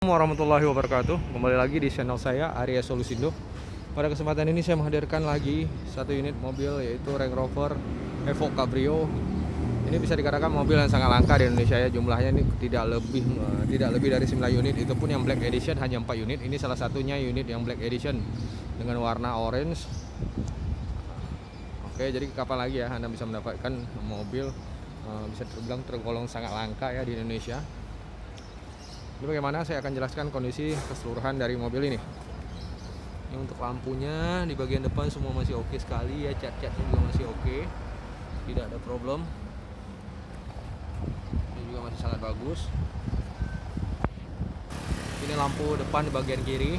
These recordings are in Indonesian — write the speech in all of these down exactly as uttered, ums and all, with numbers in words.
Warahmatullahi wabarakatuh. Kembali lagi di channel saya Arya Solusindo. Pada kesempatan ini saya menghadirkan lagi satu unit mobil, yaitu Range Rover Evoque Cabrio. Ini bisa dikatakan mobil yang sangat langka di Indonesia ya. Jumlahnya ini tidak lebih tidak lebih dari sembilan unit. Itu pun yang Black Edition hanya empat unit. Ini salah satunya unit yang Black Edition dengan warna orange. Oke, jadi kapan lagi ya Anda bisa mendapatkan mobil uh, bisa terbilang tergolong sangat langka ya di Indonesia. Ini bagaimana saya akan jelaskan kondisi keseluruhan dari mobil ini. Ini untuk lampunya di bagian depan semua masih oke sekali ya, cat-catnya juga masih oke, tidak ada problem. Ini juga masih sangat bagus. Ini lampu depan di bagian kiri,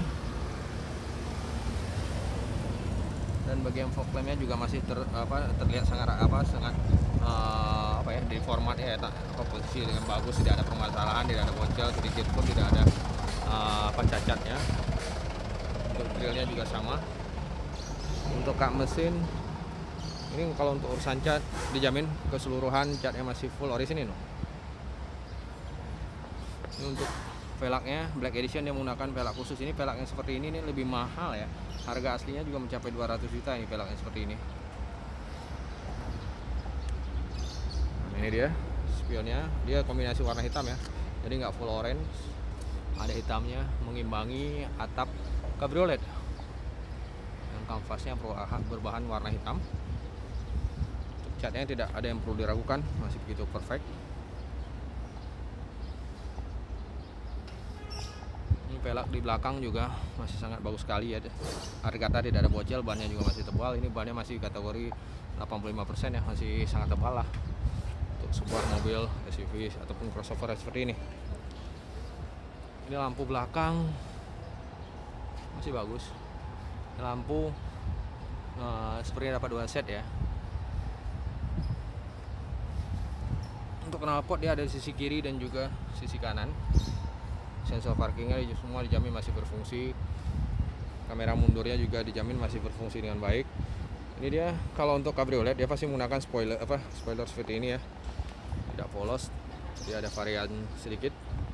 dan bagian fog lampnya juga masih ter, apa, terlihat sangat apa sangat uh, apa ya di formatnya ya, apa, posisi dengan bagus, tidak ada permasalahan, tidak ada bocel sedikit pun, tidak ada uh, apa cacatnya. Untuk grillnya juga sama. Untuk kak mesin ini kalau untuk urusan cat dijamin keseluruhan catnya masih full orisinil. Ini untuk velgnya Black Edition yang menggunakan velg khusus. Ini velg yang seperti ini, ini lebih mahal ya. Harga aslinya juga mencapai dua ratus juta ini velg yang seperti ini. Nah, ini dia spionnya, dia kombinasi warna hitam ya. Jadi nggak full orange, ada hitamnya mengimbangi atap cabriolet. Yang kanvasnya berbahan warna hitam. Untuk catnya tidak ada yang perlu diragukan, masih begitu perfect. Velg di belakang juga masih sangat bagus sekali ya. Hari kata tidak ada bocel, bannya juga masih tebal. Ini bannya masih kategori delapan puluh lima persen ya, masih sangat tebal lah untuk sebuah mobil S U V ataupun crossover seperti ini. Ini lampu belakang masih bagus. Ini lampu uh, sepertinya dapat dua set ya. Untuk knalpot dia ada di sisi kiri dan juga sisi kanan. Sensor parkingnya semua dijamin masih berfungsi. Kamera mundurnya juga dijamin masih berfungsi dengan baik. Ini dia kalau untuk cabriolet dia pasti menggunakan spoiler apa spoiler seperti ini ya, tidak polos, dia ada varian sedikit.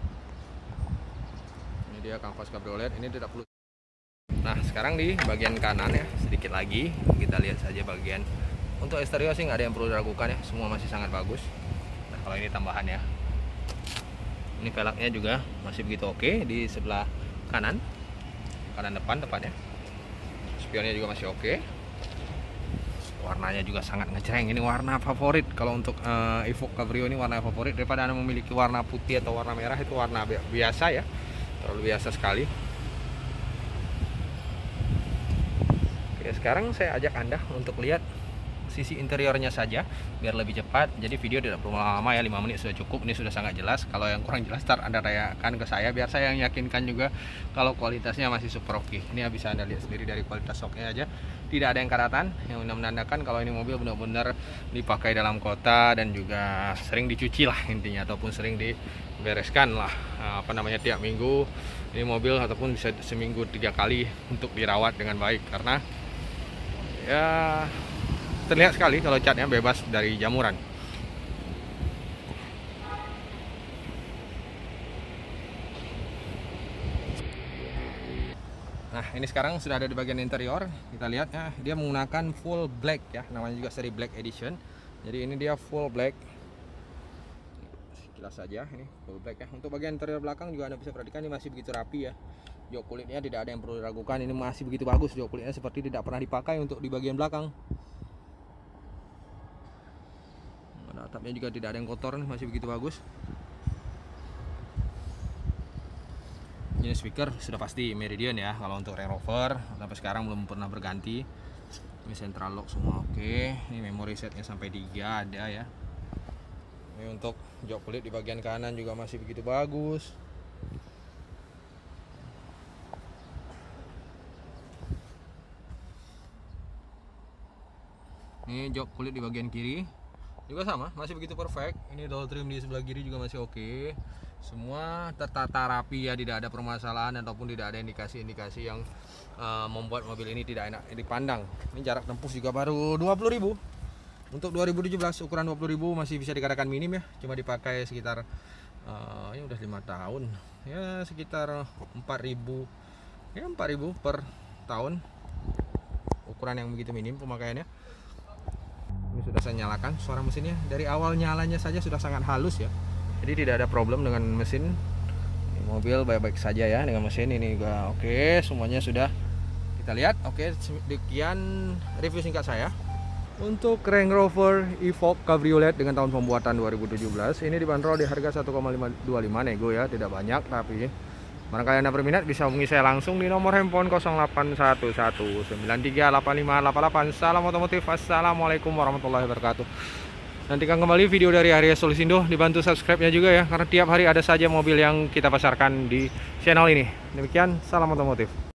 Ini dia kanvas cabriolet, ini tidak perlu. Nah sekarang di bagian kanan ya, sedikit lagi kita lihat saja bagian untuk eksterior sih nggak ada yang perlu diragukan ya, semua masih sangat bagus. Nah kalau ini tambahan ya. Ini velgnya juga masih begitu oke di sebelah kanan, kanan depan tepatnya. Spionnya juga masih oke. Warnanya juga sangat ngejreng. Ini warna favorit kalau untuk uh, Evoque Cabrio, ini warna favorit. Daripada Anda memiliki warna putih atau warna merah, itu warna biasa ya, terlalu biasa sekali. Oke, sekarang saya ajak Anda untuk lihat sisi interiornya saja biar lebih cepat. Jadi video tidak perlu lama ya, lima menit sudah cukup. Ini sudah sangat jelas. Kalau yang kurang jelas ntar Anda tanyakan ke saya biar saya yang yakinkan juga kalau kualitasnya masih super oke. Ini bisa Anda lihat sendiri dari kualitas soknya aja, tidak ada yang karatan, yang menandakan kalau ini mobil benar-benar dipakai dalam kota dan juga sering dicuci lah intinya, ataupun sering dibereskan lah apa namanya tiap minggu. Ini mobil ataupun bisa seminggu tiga kali untuk dirawat dengan baik, karena ya terlihat sekali kalau catnya bebas dari jamuran. Nah ini sekarang sudah ada di bagian interior. Kita lihat ya, dia menggunakan full black ya, namanya juga seri Black Edition. Jadi ini dia full black. Jelas saja ini full black ya. Untuk bagian interior belakang juga Anda bisa perhatikan ini masih begitu rapi ya. Jok kulitnya tidak ada yang perlu diragukan, ini masih begitu bagus. Jok kulitnya seperti tidak pernah dipakai untuk di bagian belakang. Atapnya juga tidak ada yang kotor, masih begitu bagus. Ini speaker sudah pasti Meridian ya kalau untuk Range Rover, sampai sekarang belum pernah berganti. Ini central lock semua oke. Ini memory setnya sampai tiga ada ya. Ini untuk jok kulit di bagian kanan juga masih begitu bagus. Ini jok kulit di bagian kiri juga sama, masih begitu perfect. Ini door trim di sebelah kiri juga masih oke. Semua tertata rapi ya, tidak ada permasalahan ataupun tidak ada indikasi-indikasi yang uh, membuat mobil ini tidak enak dipandang. Ini jarak tempuh juga baru dua puluh ribu. Untuk dua ribu tujuh belas ukuran dua puluh ribu masih bisa dikatakan minim ya, cuma dipakai sekitar uh, ini udah lima tahun ya, sekitar empat ribu ya, empat ribu per tahun, ukuran yang begitu minim pemakaiannya. Ini sudah saya nyalakan, suara mesinnya dari awal nyalanya saja sudah sangat halus ya, jadi tidak ada problem dengan mesin. Ini mobil baik-baik saja ya dengan mesin ini juga oke, semuanya sudah kita lihat. Oke, demikian review singkat saya untuk Range Rover Evoque Cabriolet dengan tahun pembuatan dua ribu tujuh belas. Ini dibanderol di harga satu koma lima dua lima nego ya, tidak banyak, tapi barangkali Anda berminat bisa hubungi saya langsung di nomor handphone nol delapan satu satu sembilan tiga delapan lima delapan delapan. Salam otomotif, assalamualaikum warahmatullahi wabarakatuh. Nantikan kembali video dari Arya Solisindo, dibantu subscribe-nya juga ya, karena tiap hari ada saja mobil yang kita pasarkan di channel ini. Demikian, salam otomotif.